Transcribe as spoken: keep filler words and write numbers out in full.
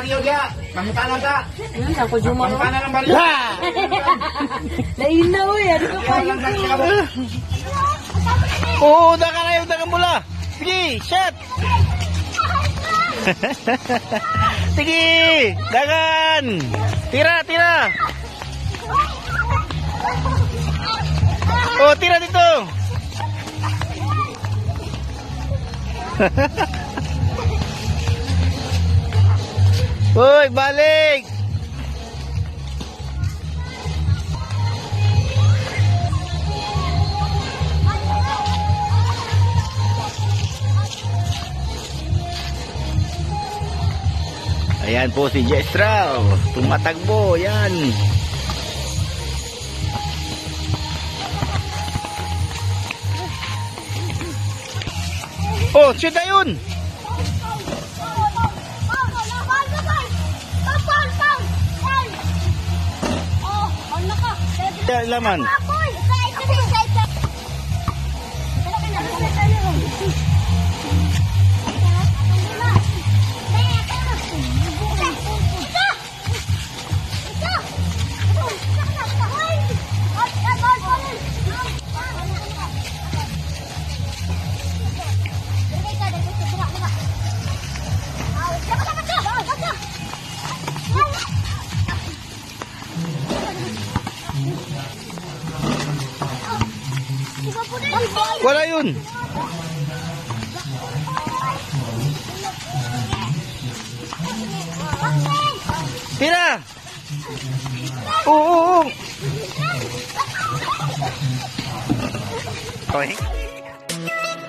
bariyo dia. Mangutana ka. Hmm, ako juma. Mangutana ng bariyo. Lainaw eh, ano ka payo ko? Oo, dagan na yung dagan mula. Sige, shot. Sige, dagan. Tira, tira. Oh, tira dito. Uy, balik. Ayan po si Jestra, tumatagbo, yan. Oh, siya na yun. Siya laman. Wala yun. Tira. Oo, oo. Okay.